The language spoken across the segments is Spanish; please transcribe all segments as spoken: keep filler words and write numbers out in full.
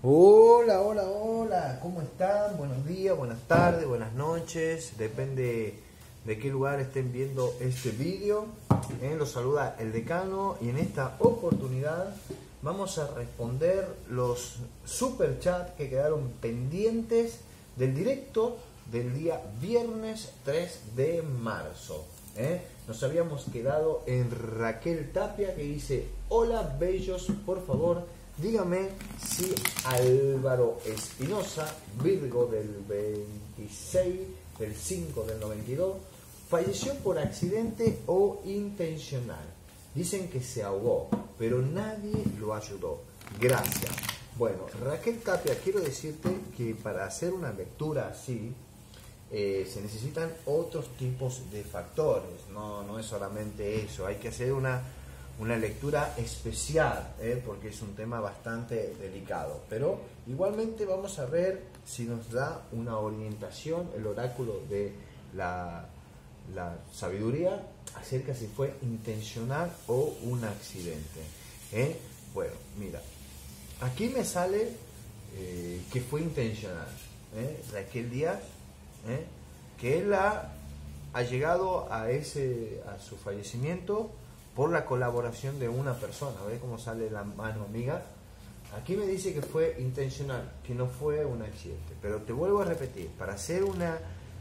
Hola, hola, hola, ¿cómo están? Buenos días, buenas tardes, buenas noches, depende de qué lugar estén viendo este vídeo. Eh, los saluda el decano y en esta oportunidad vamos a responder los super chats que quedaron pendientes del directo del día viernes tres de marzo. ¿eh? Nos habíamos quedado en Raquel Tapia, que dice: hola bellos, por favor dígame si Álvaro Espinosa, Virgo del veintiséis del cinco del noventa y dos, falleció por accidente o intencional. Dicen que se ahogó, pero nadie lo ayudó. Gracias. Bueno, Raquel Tapia, quiero decirte que para hacer una lectura así eh, se necesitan otros tipos de factores. No, no es solamente eso. Hay que hacer una una lectura especial, ¿eh? porque es un tema bastante delicado, pero igualmente vamos a ver si nos da una orientación el oráculo de la, la sabiduría acerca si fue intencional o un accidente. ¿eh? Bueno, mira, aquí me sale eh, que fue intencional. ¿eh? Raquel Díaz, ¿eh? que él ha, ha llegado a, ese, a su fallecimiento por la colaboración de una persona. ¿Ves cómo sale la mano amiga? Aquí me dice que fue intencional, que no fue un accidente. Pero te vuelvo a repetir, para hacer una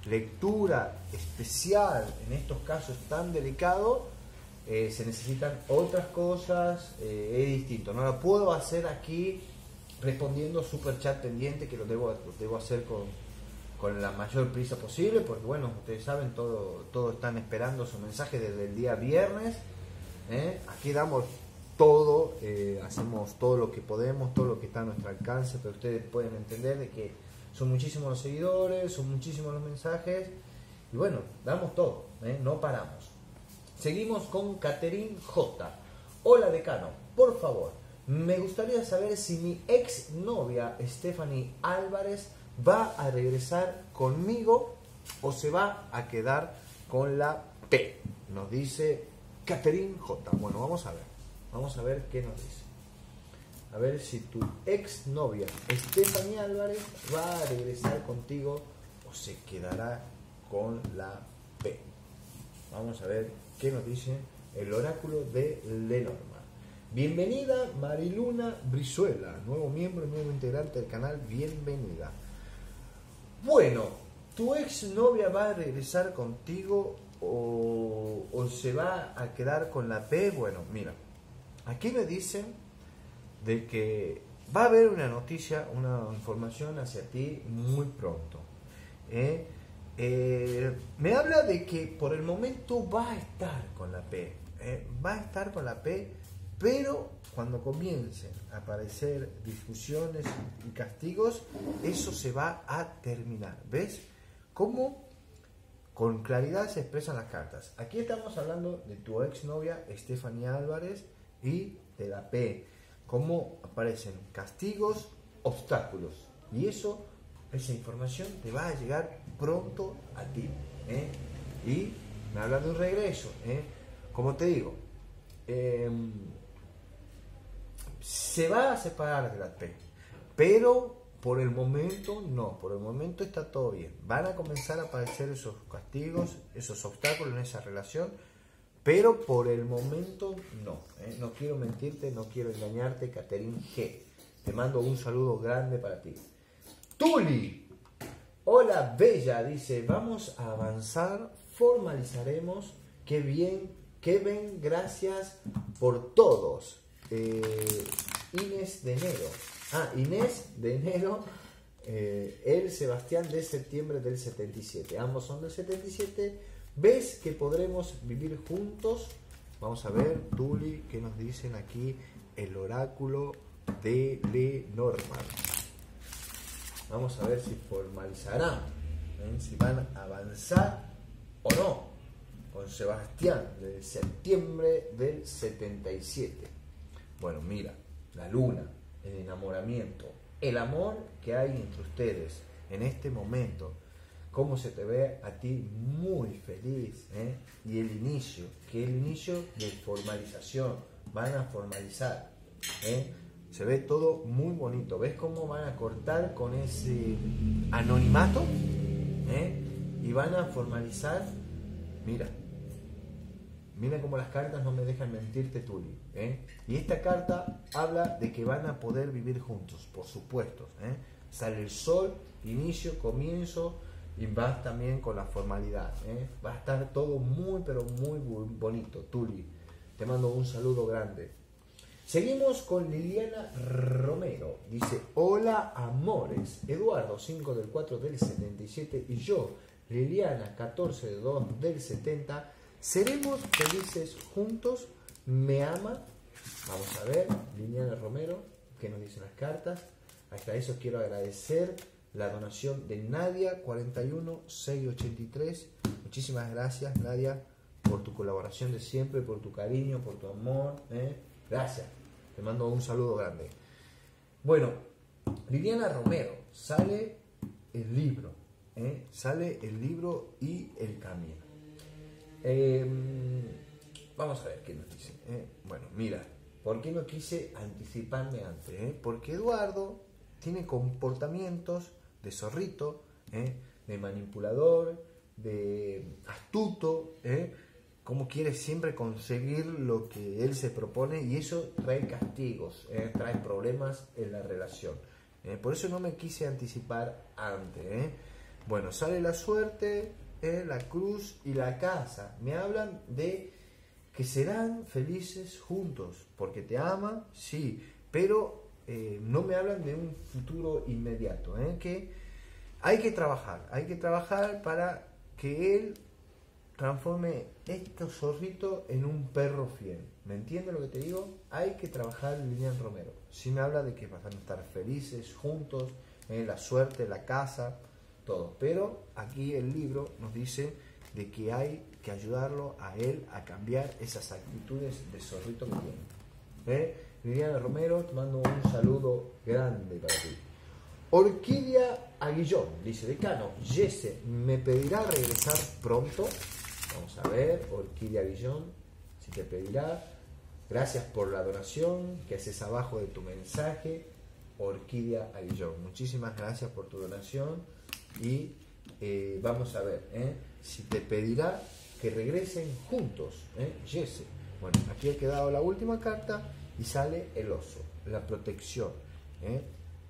lectura especial en estos casos tan delicados, eh, se necesitan otras cosas, eh, es distinto. No lo puedo hacer aquí respondiendo super chat pendiente, que lo debo, lo debo hacer con, con la mayor prisa posible, porque bueno, ustedes saben, todo, todos están esperando su mensaje desde el día viernes. ¿Eh? Aquí damos todo, eh, hacemos todo lo que podemos, todo lo que está a nuestro alcance, pero ustedes pueden entender de que son muchísimos los seguidores, son muchísimos los mensajes, y bueno, damos todo, ¿eh? no paramos. Seguimos con Caterín J. Hola decano, por favor, me gustaría saber si mi ex novia Stephanie Álvarez va a regresar conmigo o se va a quedar con la P. Nos dice Caterín J. Bueno, vamos a ver. Vamos a ver qué nos dice. A ver si tu ex novia Stephanie Álvarez va a regresar contigo o se quedará con la P. Vamos a ver qué nos dice el oráculo de Lenormand. Bienvenida Mariluna Brizuela, nuevo miembro, nuevo integrante del canal. Bienvenida. Bueno, tu ex novia va a regresar contigo O, o se va a quedar con la P. Bueno, mira, aquí me dicen de que va a haber una noticia, una información hacia ti muy pronto. ¿eh? Eh, me habla de que por el momento va a estar con la P, ¿eh? va a estar con la P, pero cuando comiencen a aparecer discusiones y castigos, eso se va a terminar. ¿Ves? ¿Cómo? Con claridad se expresan las cartas. Aquí estamos hablando de tu exnovia Stephanie Álvarez y de la P. Cómo aparecen castigos, obstáculos. Y eso, esa información te va a llegar pronto a ti. ¿eh? Y me habla de un regreso. ¿eh? Como te digo, eh, se va a separar de la P. Pero por el momento no, por el momento está todo bien. Van a comenzar a aparecer esos castigos, esos obstáculos en esa relación, pero por el momento no. ¿eh? No quiero mentirte, no quiero engañarte, Caterín G. Te mando un saludo grande para ti. Tuli, hola bella, dice, vamos a avanzar, formalizaremos, qué bien, qué bien, gracias por todos. Eh, Inés de enero. Ah, Inés de enero, eh, el Sebastián de septiembre del setenta y siete. Ambos son del setenta y siete. ¿Ves que podremos vivir juntos? Vamos a ver, Tuli, qué nos dicen aquí el oráculo de Lenormand. Vamos a ver si formalizarán, ¿eh? si van a avanzar o no con Sebastián de septiembre del setenta y siete. Bueno, mira, la luna, el enamoramiento, el amor que hay entre ustedes en este momento, cómo se te ve a ti muy feliz, ¿eh? y el inicio, que es el inicio de formalización, van a formalizar, ¿eh? Se ve todo muy bonito. ¿Ves cómo van a cortar con ese anonimato? ¿Eh? Y van a formalizar. Mira. Mira cómo las cartas no me dejan mentirte, Tuli. ¿Eh? Y esta carta habla de que van a poder vivir juntos, por supuesto. ¿Eh? Sale el sol, inicio, comienzo, y vas también con la formalidad. ¿Eh? Va a estar todo muy, pero muy bonito, Tuli. Te mando un saludo grande. Seguimos con Liliana Romero. Dice, hola amores. Eduardo, cinco del cuatro del setenta y siete, y yo, Liliana, catorce del dos del setenta, seremos felices juntos. ¿Me ama? Vamos a ver, Liliana Romero, ¿qué nos dicen las cartas? Hasta eso quiero agradecer la donación de Nadia, cuarenta y uno mil seiscientos ochenta y tres. Muchísimas gracias, Nadia, por tu colaboración de siempre, por tu cariño, por tu amor. ¿eh? Gracias. Te mando un saludo grande. Bueno, Liliana Romero, sale el libro. ¿eh? Sale el libro y el camino. Eh, vamos a ver qué nos dice. ¿eh? Bueno, mira, ¿por qué no quise anticiparme antes? ¿eh? Porque Eduardo tiene comportamientos de zorrito, ¿eh? de manipulador, de astuto, ¿eh? como quiere siempre conseguir lo que él se propone, y eso trae castigos, ¿eh? trae problemas en la relación. ¿eh? Por eso no me quise anticipar antes. ¿eh? Bueno, sale la suerte, ¿eh? la cruz y la casa. Me hablan de que serán felices juntos, porque te ama, sí, pero eh, no me hablan de un futuro inmediato, ¿eh? que hay que trabajar, hay que trabajar para que él transforme estos zorritos en un perro fiel. ¿Me entiendes lo que te digo? Hay que trabajar, Lilian Romero. Sí me habla de que van a estar felices juntos, ¿eh? la suerte, la casa, todo. Pero aquí el libro nos dice de que hay que ayudarlo a él a cambiar esas actitudes de zorrito que tiene. ¿Eh? Liliana Romero, te mando un saludo grande para ti. Orquídea Aguillón dice, decano, Jesse, ¿me pedirá regresar pronto? Vamos a ver, Orquídea Aguillón, si te pedirá. Gracias por la donación que haces abajo de tu mensaje, Orquídea Aguillón. Muchísimas gracias por tu donación y eh, vamos a ver ¿eh? si te pedirá que regresen juntos, ¿eh? Jesse. Bueno, aquí ha quedado la última carta y sale el oso, la protección. ¿eh?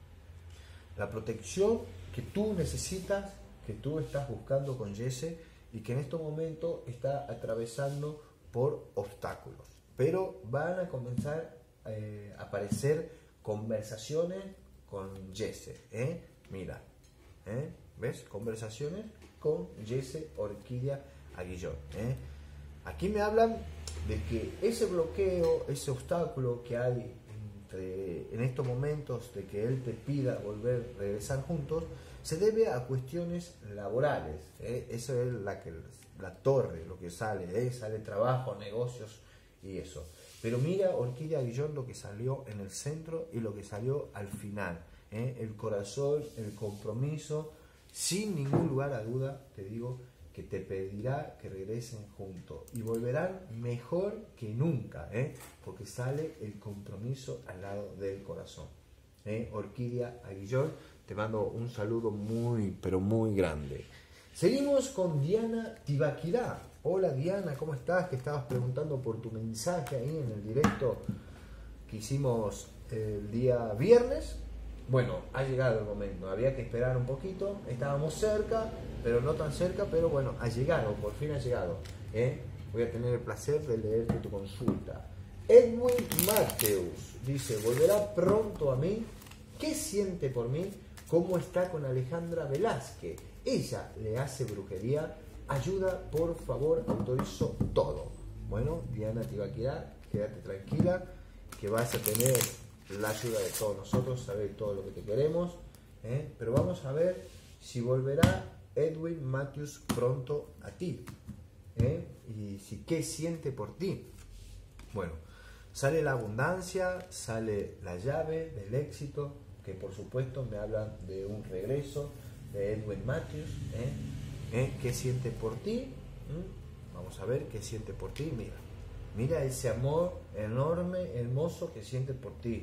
La protección que tú necesitas, que tú estás buscando con Jesse y que en estos momentos está atravesando por obstáculos. Pero van a comenzar eh, a aparecer conversaciones con Jesse. ¿eh? Mira, ¿eh? ¿ves? Conversaciones con Jesse Orquídea Aguillón. ¿eh? Aquí me hablan de que ese bloqueo, ese obstáculo que hay entre, en estos momentos de que él te pida volver a regresar juntos, se debe a cuestiones laborales. ¿eh? Eso es la, que, la torre, lo que sale, ¿eh? sale trabajo, negocios y eso. Pero mira, Orquídea Aguillón, lo que salió en el centro y lo que salió al final. ¿eh? El corazón, el compromiso, sin ningún lugar a duda, te digo, que te pedirá que regresen juntos y volverán mejor que nunca, ¿eh? porque sale el compromiso al lado del corazón. ¿eh? Orquídea Aguillón, te mando un saludo muy, pero muy grande. Seguimos con Diana Tibaquirá. Hola Diana, ¿cómo estás? Que estabas preguntando por tu mensaje ahí en el directo que hicimos el día viernes. Bueno, ha llegado el momento, había que esperar un poquito, estábamos cerca, pero no tan cerca, pero bueno, ha llegado, por fin ha llegado. ¿eh? Voy a tener el placer de leerte tu consulta. Edwin Mateus dice, ¿volverá pronto a mí? ¿Qué siente por mí? ¿Cómo está con Alejandra Velázquez? Ella le hace brujería, ayuda, por favor, autorizo todo. Bueno, Diana Tibaquirá, quédate tranquila, que vas a tener la ayuda de todos nosotros, saber todo lo que te queremos, ¿eh? pero vamos a ver si volverá Edwin Matthews pronto a ti, ¿eh? y si qué siente por ti. Bueno, sale la abundancia, sale la llave del éxito, que por supuesto me habla de un regreso de Edwin Matthews. ¿eh? ¿Eh? ¿Qué siente por ti? ¿Mm? Vamos a ver qué siente por ti. Mira, mira ese amor enorme, hermoso que siente por ti.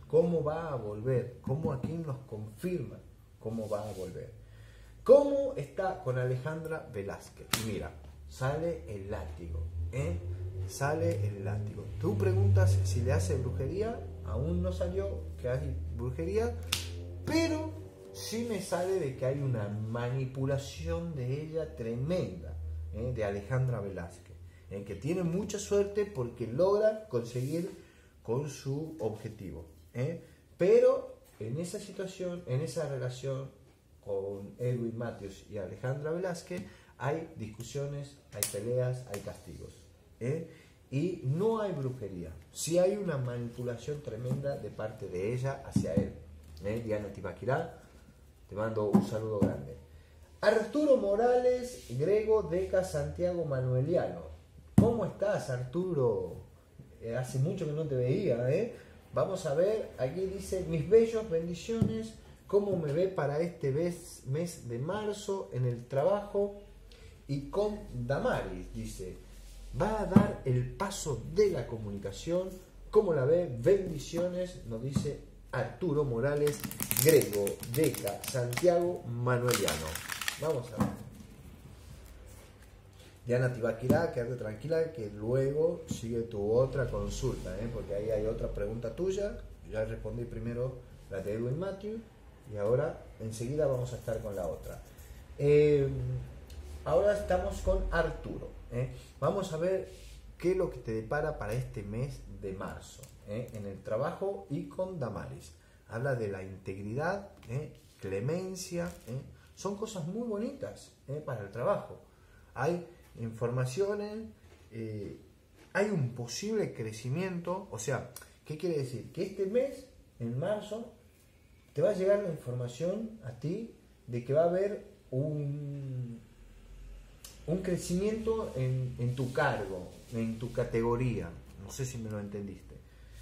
cómo va a volver, cómo aquí nos confirma cómo va a volver. ¿Cómo está con Alejandra Velázquez? Y mira, sale el látigo, ¿eh? Sale el látigo. Tú preguntas si le hace brujería, aún no salió que hay brujería, pero sí me sale de que hay una manipulación de ella tremenda, ¿eh? De Alejandra Velázquez, ¿eh? Que tiene mucha suerte porque logra conseguir con su objetivo, ¿eh? Pero en esa situación, en esa relación con Edwin Matthews y Alejandra Velázquez, hay discusiones, hay peleas, hay castigos, ¿eh? Y no hay brujería, sí hay una manipulación tremenda de parte de ella hacia él, ¿eh? Diana Tibaquirá, te mando un saludo grande. Arturo Morales, Grego, Deca, Santiago, Manueliano. ¿Cómo estás, Arturo? Eh, hace mucho que no te veía, ¿eh? Vamos a ver, aquí dice, mis bellos, bendiciones, ¿cómo me ve para este mes, mes de marzo en el trabajo? Y con Damaris, dice, va a dar el paso de la comunicación, ¿cómo la ve? Bendiciones, nos dice Arturo Morales, Grego, Deca, Santiago, Manueliano. Vamos a ver. Diana Tibaquirá, quédate tranquila que luego sigue tu otra consulta, ¿eh? Porque ahí hay otra pregunta tuya. Ya respondí primero la de Edwin Matthews y ahora enseguida vamos a estar con la otra. Eh, ahora estamos con Arturo, ¿eh? Vamos a ver qué es lo que te depara para este mes de marzo, ¿eh? En el trabajo y con Damaris. Habla de la integridad, ¿eh? Clemencia, ¿eh? Son cosas muy bonitas, ¿eh? Para el trabajo. Hay informaciones, eh, hay un posible crecimiento, o sea, ¿qué quiere decir? Que este mes, en marzo, te va a llegar la información a ti de que va a haber un, un crecimiento en, en tu cargo, en tu categoría, no sé si me lo entendiste.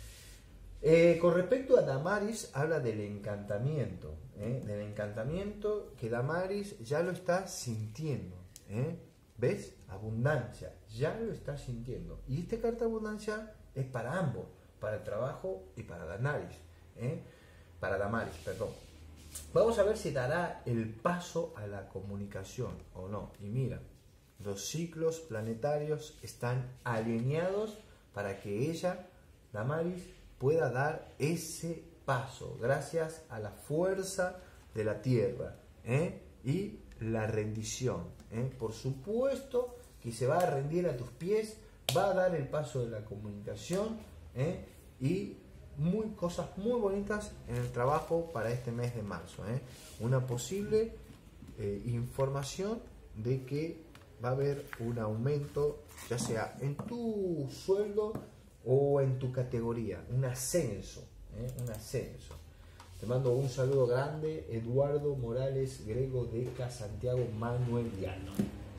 Eh, con respecto a Damaris, habla del encantamiento, ¿eh? Del encantamiento que Damaris ya lo está sintiendo, ¿eh? ¿Ves? Abundancia, ya lo estás sintiendo. Y esta carta de abundancia es para ambos, para el trabajo y para Damaris, ¿eh? Para Damaris, perdón. Vamos a ver si dará el paso a la comunicación o no. Y mira, los ciclos planetarios están alineados para que ella, Damaris, pueda dar ese paso gracias a la fuerza de la Tierra, ¿eh? Y la rendición, ¿eh? Por supuesto que se va a rendir a tus pies, va a dar el paso de la comunicación, ¿eh? Y muy, cosas muy bonitas en el trabajo para este mes de marzo, ¿eh? Una posible eh, información de que va a haber un aumento, ya sea en tu sueldo o en tu categoría, un ascenso, ¿eh? Un ascenso. Te mando un saludo grande, Eduardo Morales, Grego, Deca, Santiago, Manueliano.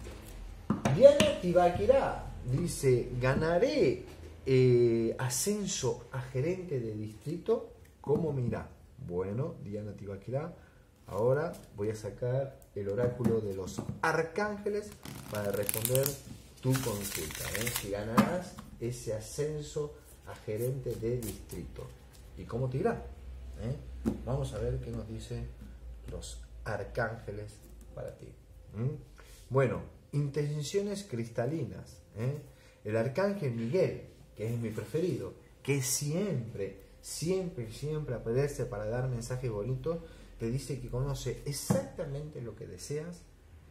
Diana Tibaquirá dice, ganaré eh, ascenso a gerente de distrito, ¿cómo mira? Bueno, Diana Tibaquirá, ahora voy a sacar el oráculo de los arcángeles para responder tu consulta, ¿eh? Si ganarás ese ascenso a gerente de distrito. ¿Y cómo te irá? ¿Eh? Vamos a ver qué nos dicen los arcángeles para ti. ¿Mm? Bueno, intenciones cristalinas, ¿eh? El arcángel Miguel, que es mi preferido, que siempre, siempre, siempre aparece para dar mensajes bonitos, te dice que conoce exactamente lo que deseas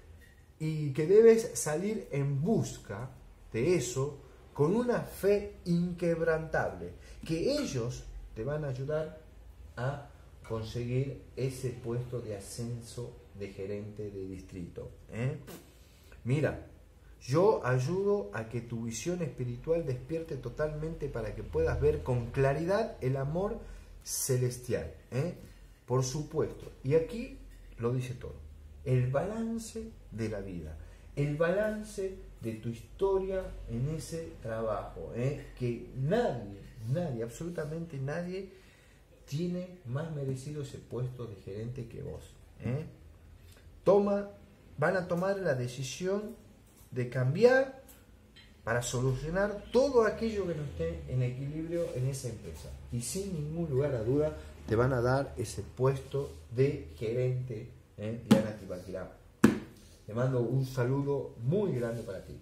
y que debes salir en busca de eso con una fe inquebrantable, que ellos te van a ayudar a conseguir ese puesto de ascenso de gerente de distrito, ¿eh? Mira, yo ayudo a que tu visión espiritual despierte totalmente para que puedas ver con claridad el amor celestial, ¿eh? Por supuesto, y aquí lo dice todo, el balance de la vida, el balance de tu historia en ese trabajo, ¿eh? Que nadie, nadie, absolutamente nadie tiene más merecido ese puesto de gerente que vos, ¿eh? Toma, van a tomar la decisión de cambiar para solucionar todo aquello que no esté en equilibrio en esa empresa. Y sin ningún lugar a duda te van a dar ese puesto de gerente, ¿eh? Diana Tibaquirá. Te mando un saludo muy grande para ti.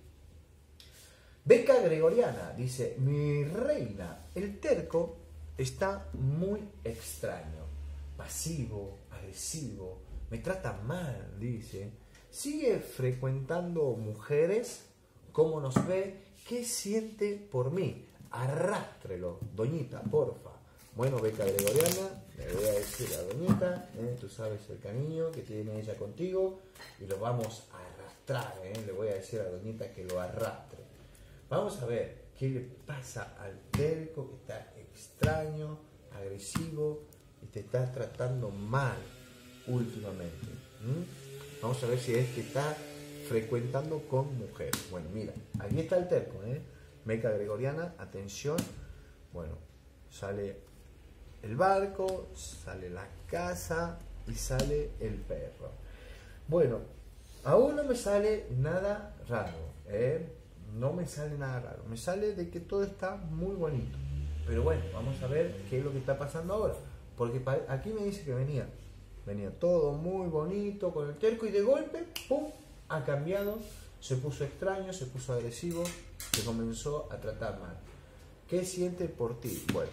Beca Gregoriana dice: mi reina, el terco está muy extraño, pasivo, agresivo, me trata mal, dice. Sigue frecuentando mujeres. ¿Cómo nos ve? ¿Qué siente por mí? Arrástrelo, doñita, porfa. Bueno, Beca Gregoriana, le voy a decir a doñita, ¿eh? Tú sabes el cariño que tiene ella contigo y lo vamos a arrastrar, ¿eh? Le voy a decir a doñita que lo arrastre. Vamos a ver qué le pasa al terco, que está extraño, agresivo y te está tratando mal últimamente. ¿Mm? Vamos a ver si es que está frecuentando con mujeres. Bueno, mira, aquí está el terco, ¿eh? Beca Gregoriana, atención. Bueno, sale el barco, sale la casa y sale el perro. Bueno, aún no me sale nada raro, ¿eh? No me sale nada raro. Me sale de que todo está muy bonito. Pero bueno, vamos a ver qué es lo que está pasando ahora. Porque aquí me dice que venía, venía todo muy bonito con el terco y de golpe, ¡pum!, ha cambiado, se puso extraño, se puso agresivo, se comenzó a tratar mal. ¿Qué siente por ti? Bueno,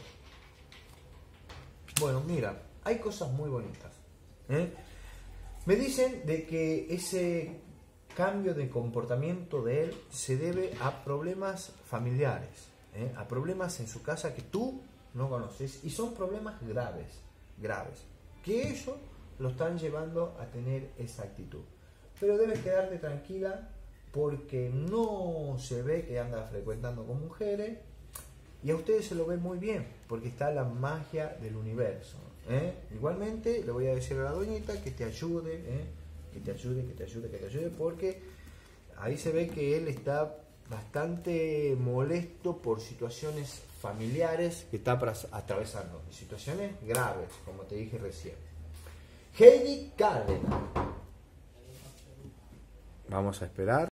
bueno, mira, hay cosas muy bonitas, ¿eh? Me dicen de que ese cambio de comportamiento de él se debe a problemas familiares, ¿eh? A problemas en su casa que tú no conoces y son problemas graves, graves, que ellos lo están llevando a tener esa actitud. Pero debes quedarte tranquila porque no se ve que anda frecuentando con mujeres y a ustedes se lo ve muy bien porque está la magia del universo, ¿eh? Igualmente le voy a decir a la doñita que te ayude, ¿eh? que te ayude, que te ayude, que te ayude porque ahí se ve que él está bastante molesto por situaciones familiares que está atravesando, situaciones graves, como te dije recién. Heidi Cárdenas. Vamos a esperar.